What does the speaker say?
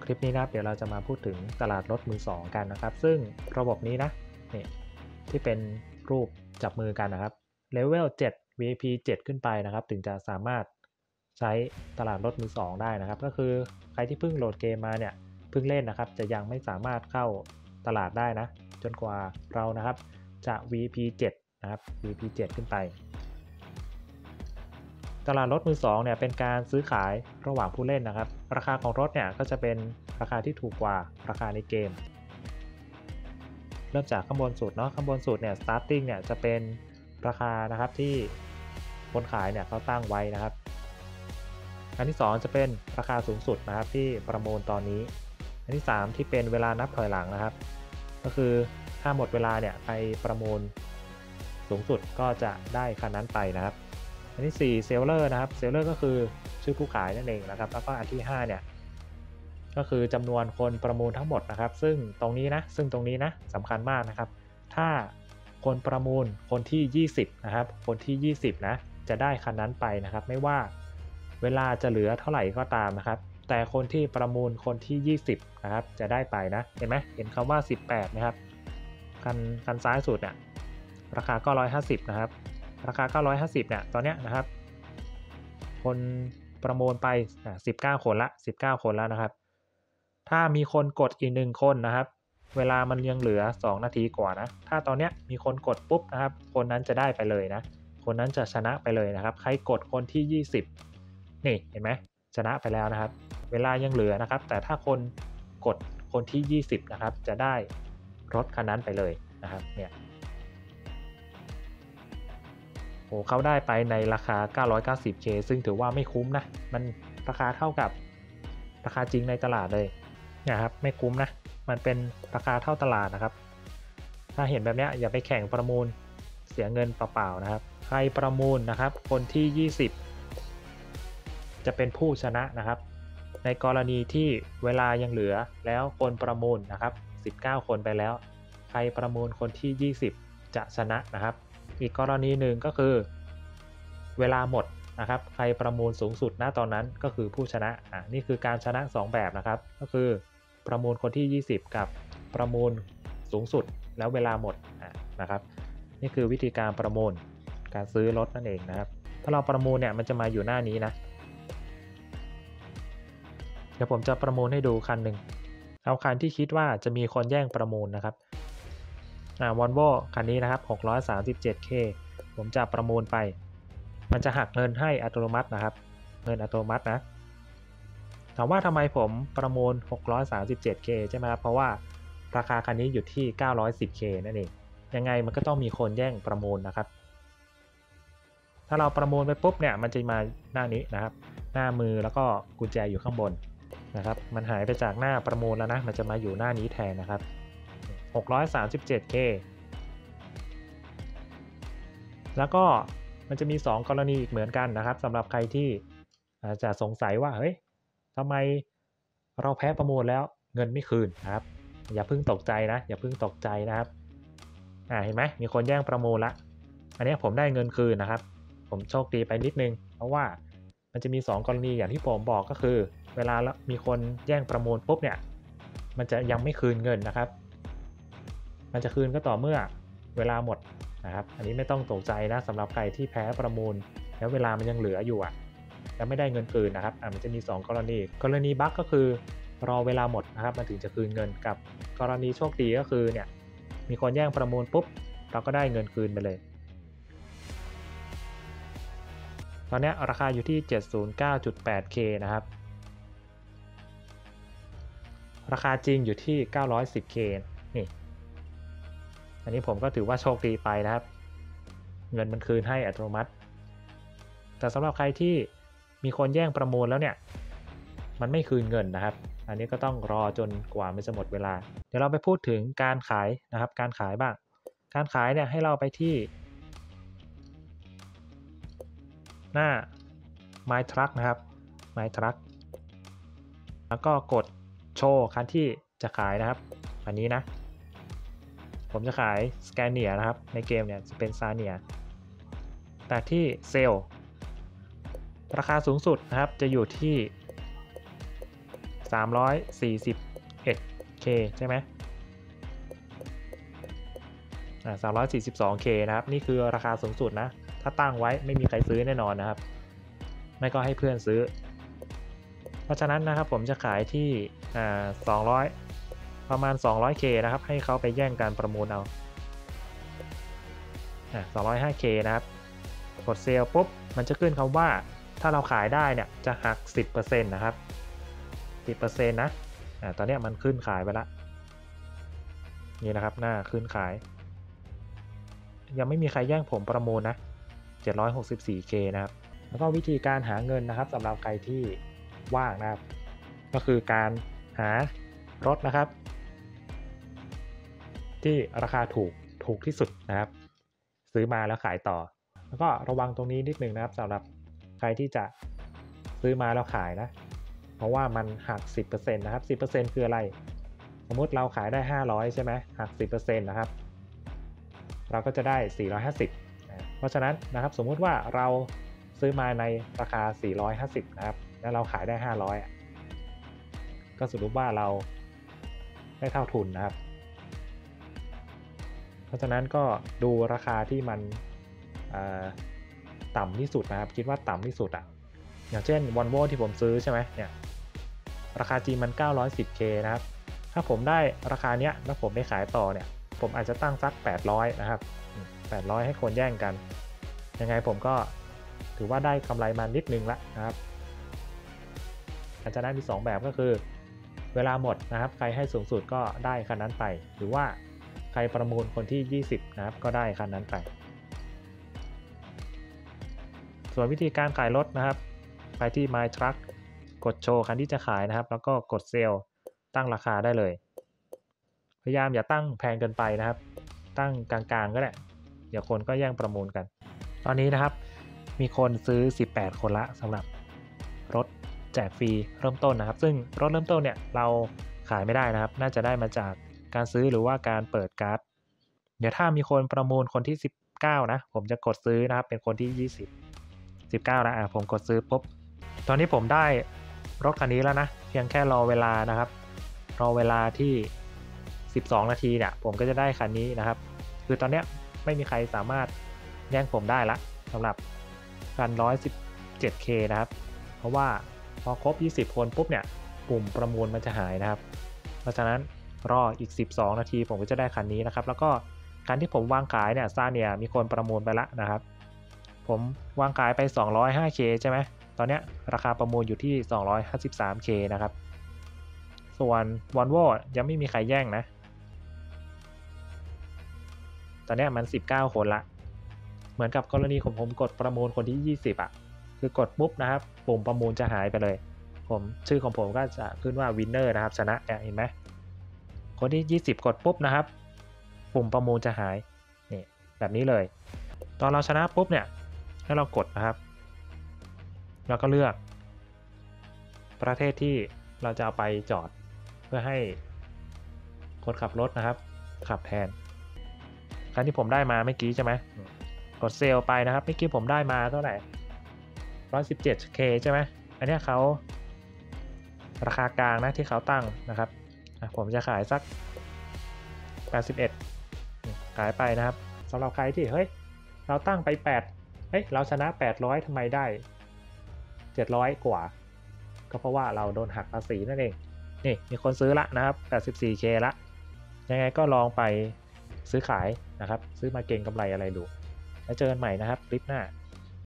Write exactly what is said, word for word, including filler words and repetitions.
ลิปนี้นะครับเดี๋ยวเราจะมาพูดถึงตลาดรถมือสองกันนะครับซึ่งระบบนี้นะนี่ที่เป็นรูปจับมือกันนะครับเลเวลเจ็ด วี ไอ พี เจ็ดขึ้นไปนะครับถึงจะสามารถใช้ตลาดรถมือสองได้นะครับก็คือใครที่เพิ่งโหลดเกมมาเนี่ยเพิ่งเล่นนะครับจะยังไม่สามารถเข้าตลาดได้นะจนกว่าเรานะครับจะ วี ไอ พี เจ็ด นะครับ วี ไอ พี เจ็ด ขึ้นไปตลาดรถมือสองเนี่ยเป็นการซื้อขายระหว่างผู้เล่นนะครับราคาของรถเนี่ยก็จะเป็นราคาที่ถูกกว่าราคาในเกมเริ่มจากข้างบนสุดเนาะข้างบนสุดเนี่ย starting เนี่ยจะเป็นราคานะครับที่คนขายเนี่ยเขาตั้งไว้นะครับอันที่สองจะเป็นราคาสูงสุดนะครับที่ประมูลตอนนี้อันที่สามที่เป็นเวลานับถอยหลังนะครับก็คือถ้าหมดเวลาเนี่ยใครประมูลสูงสุดก็จะได้คันนั้นไปนะครับอันที่สี่เซลเลอร์นะครับเซลเลอร์ก็คือชื่อผู้ขายนั่นเองนะครับแล้วก็อันที่ห้าเนี่ยก็คือจำนวนคนประมูลทั้งหมดนะครับซึ่งตรงนี้นะซึ่งตรงนี้นะสำคัญมากนะครับถ้าคนประมูลคนที่ยี่สิบนะครับคนที่ยี่สิบนะจะได้คันนั้นไปนะครับไม่ว่าเวลาจะเหลือเท่าไหร่ก็ตามนะครับแต่คนที่ประมูลคนที่ยี่สิบนะครับจะได้ไปนะเห็นไหมเห็นคำว่าสิบแปดนะครับคันคันซ้ายสุดเนี่ยราคาเก้าร้อยห้าสิบนะครับราคาเก้าร้อยห้าสิบเนี่ยตอนเนี้ยนะครับคนประมูลไปสิบเก้าคนละสิบเก้าคนแล้วนะครับถ้ามีคนกดอีกหนึ่งคนนะครับเวลามันยังเหลือสองนาทีกว่านะถ้าตอนเนี้ยมีคนกดปุ๊บนะครับคนนั้นจะได้ไปเลยนะคนนั้นจะชนะไปเลยนะครับใครกดคนที่ยี่สิบนี่เห็นไหมชนะไปแล้วนะครับเวลายังเหลือนะครับแต่ถ้าคนกดคนที่ยี่สิบนะครับจะได้รถคันนั้นไปเลยนะครับเนี่ยโอ้เขาได้ไปในราคา เก้าร้อยเก้าสิบเค ซึ่งถือว่าไม่คุ้มนะมันราคาเท่ากับราคาจริงในตลาดเลยเนี่ยครับไม่คุ้มนะมันเป็นราคาเท่าตลาดนะครับถ้าเห็นแบบนี้อย่าไปแข่งประมูลเสียเงินเปล่าๆนะครับใครประมูลนะครับคนที่ยี่สิบจะเป็นผู้ชนะนะครับในกรณีที่เวลายังเหลือแล้วคนประมูลนะครับสิบเก้าคนไปแล้วใครประมูลคนที่ยี่สิบจะชนะนะครับอีกกรณีหนึ่งก็คือเวลาหมดนะครับใครประมูลสูงสุดณตอนนั้นก็คือผู้ชนะอ่ะนี่คือการชนะสองแบบนะครับก็คือประมูลคนที่ยี่สิบกับประมูลสูงสุดแล้วเวลาหมดอ่ะนะครับนี่คือวิธีการประมูลการซื้อรถนั่นเองนะครับถ้าเราประมูลเนี่ยมันจะมาอยู่หน้านี้นะเดี๋ยวผมจะประมูลให้ดูคันหนึ่งเอาคันที่คิดว่าจะมีคนแย่งประมูลนะครับอ่าวอลโว่คันนี้นะครับหกร้อยสามสิบเจ็ดเค ผมจะประมูลไปมันจะหักเงินให้อัตโนมัตินะครับเงินอัตโนมัตินะถามว่าทำไมผมประมูลหกร้อยสามสิบเจ็ดเค ใช่ไหมครับเพราะว่าราคาคันนี้อยู่ที่เก้าร้อยสิบเค นั่นเองยังไงมันก็ต้องมีคนแย่งประมูลนะครับถ้าเราประมูลไปปุ๊บเนี่ยมันจะมาหน้านี้นะครับหน้ามือแล้วก็กุญแจอยู่ข้างบนนะครับมันหายไปจากหน้าประมูลแล้วนะมันจะมาอยู่หน้านี้แทนนะครับหกร้อยสามสิบเจ็ดเค แล้วก็มันจะมีสองกรณีอีกเหมือนกันนะครับสำหรับใครที่อาจจะสงสัยว่าเฮ้ยทำไมเราแพ้ประมูลแล้วเงินไม่คืนนะครับอย่าเพิ่งตกใจนะอย่าเพิ่งตกใจนะครับอ่าเห็นไหมมีคนแย่งประมูลละอันนี้ผมได้เงินคืนนะครับผมโชคดีไปนิดนึงเพราะว่ามันจะมีสองกรณีอย่างที่ผมบอกก็คือเวลามีคนแย่งประมูลปุ๊บเนี่ยมันจะยังไม่คืนเงินนะครับมันจะคืนก็ต่อเมื่อเวลาหมดนะครับอันนี้ไม่ต้องตกใจนะสำหรับใครที่แพ้ประมูลแล้วเวลามันยังเหลืออยู่อ่ะแล้วไม่ได้เงินคืนนะครับอ่ะมันจะมีสองกรณีกรณีบั๊กก็คือรอเวลาหมดนะครับมันถึงจะคืนเงินกับกรณีโชคดีก็คือเนี่ยมีคนแย่งประมูลปุ๊บเราก็ได้เงินคืนไปเลยตอนนี้ราคาอยู่ที่ เจ็ดร้อยเก้าจุดแปดเค นะครับราคาจริงอยู่ที่ เก้าร้อยสิบเค นี่อันนี้ผมก็ถือว่าโชคดีไปนะครับเงินมันคืนให้อัตโนมัติแต่สำหรับใครที่มีคนแย่งประมูลแล้วเนี่ยมันไม่คืนเงินนะครับอันนี้ก็ต้องรอจนกว่ามันจะหมดเวลาเดี๋ยวเราไปพูดถึงการขายนะครับการขายบ้างการขายเนี่ยให้เราไปที่หน้า My Truck นะครับ My Truck แล้วก็กดโชว์คันที่จะขายนะครับอันนี้นะผมจะขาย Scania นะครับในเกมเนี่ยจะเป็น Scania แต่ที่เซลล์ราคาสูงสุดนะครับจะอยู่ที่สามร้อยสี่สิบเอ็ดเค ใช่ไหมอ่า สามร้อยสี่สิบสองเค นะครับนี่คือราคาสูงสุดนะถ้าตั้งไว้ไม่มีใครซื้อแน่นอนนะครับไม่ก็ให้เพื่อนซื้อเพราะฉะนั้นนะครับผมจะขายที่อ่าสองร้อยประมาณ สองร้อยเค นะครับให้เขาไปแย่งการประมูลเอาอ่า สองร้อยห้าเค นะครับกดเซลล์ปุ๊บมันจะขึ้นคำว่าถ้าเราขายได้เนี่ยจะหัก สิบเปอร์เซ็นต์ นะครับ สิบเปอร์เซ็นต์ นะอ่าตอนนี้มันขึ้นขายไปละนี่นะครับหน้าขึ้นขายยังไม่มีใครแย่งผมประมูลนะ เจ็ดร้อยหกสิบสี่เค นะครับแล้วก็วิธีการหาเงินนะครับสำหรับใครที่ว่างนะครับก็คือการหารถนะครับที่ราคาถูกถูกที่สุดนะครับซื้อมาแล้วขายต่อแล้วก็ระวังตรงนี้นิดนึงนะครับสำหรับใครที่จะซื้อมาแล้วขายนะเพราะว่ามันหัก สิบเปอร์เซ็นต์ นะครับ สิบเปอร์เซ็นต์ คืออะไรสมมุติเราขายได้ห้าร้อยใช่ไหมหัก สิบเปอร์เซ็นต์ นะครับเราก็จะได้สี่ร้อยห้าสิบเพราะฉะนั้นนะครับสมมุติว่าเราซื้อมาในราคาสี่ร้อยห้าสิบนะครับแล้วเราขายได้ห้าร้อยก็สรุปว่าเราได้เท่าทุนนะครับเพราะฉะนั้นก็ดูราคาที่มันต่ำที่สุดนะครับคิดว่าต่ำที่สุดอ่ะอย่างเช่น Volvo ที่ผมซื้อใช่ไหมเนี่ยราคาจริงมันเก้าร้อยสิบเค นะครับถ้าผมได้ราคาเนี้ยแล้วผมได้ขายต่อเนี่ยผมอาจจะตั้งสักแปดร้อยนะครับแปดร้อยให้คนแย่งกันยังไงผมก็ถือว่าได้กำไรมานิดนึงละนะครับอาจจะได้มีสองแบบก็คือเวลาหมดนะครับใครให้สูงสุดก็ได้คันนั้นไปหรือว่าใครประมูลคนที่ยี่สิบนะครับก็ได้คันนั้นไปส่วนวิธีการขายรถนะครับไปที่ My Truck กดโชว์คันที่จะขายนะครับแล้วก็กดเซลล์ตั้งราคาได้เลยพยายามอย่าตั้งแพงเกินไปนะครับตั้งกลางๆก็ได้เดี๋ยวคนก็แย่งประมูลกันตอนนี้นะครับมีคนซื้อสิบแปดคนละสำหรับรถแจกฟรีเริ่มต้นนะครับซึ่งรถเริ่มต้นเนี่ยเราขายไม่ได้นะครับน่าจะได้มาจากการซื้อหรือว่าการเปิดการ์ดเดี๋ยวถ้ามีคนประมูลคนที่สิบเก้านะผมจะกดซื้อนะครับเป็นคนที่ยี่สิบ สิบเก้าแล้วอ่ะผมกดซื้อปุ๊บตอนนี้ผมได้รถคันนี้แล้วนะเพียงแค่รอเวลานะครับรอเวลาที่สิบสองนาทีเนี่ยผมก็จะได้คันนี้นะครับคือตอนเนี้ยไม่มีใครสามารถแย่งผมได้ละสำหรับคันหนึ่งร้อยสิบเจ็ดเค นะครับเพราะว่าพอครบยี่สิบคนปุ๊บเนี่ยปุ่มประมูลมันจะหายนะครับเพราะฉะนั้นรออีกสิบสองนาทีผมก็จะได้คันนี้นะครับแล้วก็คันที่ผมวางขายเนี่ยซาเนียมีคนประมูลไปละนะครับผมวางขายไปสองร้อยห้าเคใช่ไหมตอนนี้ราคาประมูลอยู่ที่สองร้อยห้าสิบสามเคนะครับส่วน Volvo ยังไม่มีใครแย่งนะตอนนี้มันสิบเก้าคนละเหมือนกับกรณีของผมกดประมูลคนที่ยี่สิบอ่ะคือกดปุ๊บนะครับปุ่มประมูลจะหายไปเลยผมชื่อของผมก็จะขึ้นว่า Winner นะครับชนะเนี่ยเห็นไหมคนที่ยี่สิบกดปุ๊บนะครับปุ่มประมูลจะหายนี่แบบนี้เลยตอนเราชนะปุ๊บเนี่ยให้เรากดนะครับแล้วก็เลือกประเทศที่เราจะเอาไปจอดเพื่อให้คนขับรถนะครับขับแทนคันที่ผมได้มาเมื่อกี้ใช่ไหมกดเซลล์ไปนะครับเมื่อกี้ผมได้มาเท่าไหร่หนึ่งร้อยสิบเจ็ดเค ใช่ไหมอันนี้เขาราคากลางนะที่เขาตั้งนะครับผมจะขายสักแปดสิบเอ็ดขายไปนะครับสำหรับใครที่เฮ้ยเราตั้งไปแปดเฮ้ยเราชนะแปดร้อยทำไมได้เจ็ดร้อยกว่าก็เพราะว่าเราโดนหักภาษีนั่นเองนี่มีคนซื้อละนะครับแปดสิบสี่เคละยังไงก็ลองไปซื้อขายนะครับซื้อมาเก็งกำไรอะไรดูแล้วเจอกันใหม่นะครับคลิปหน้า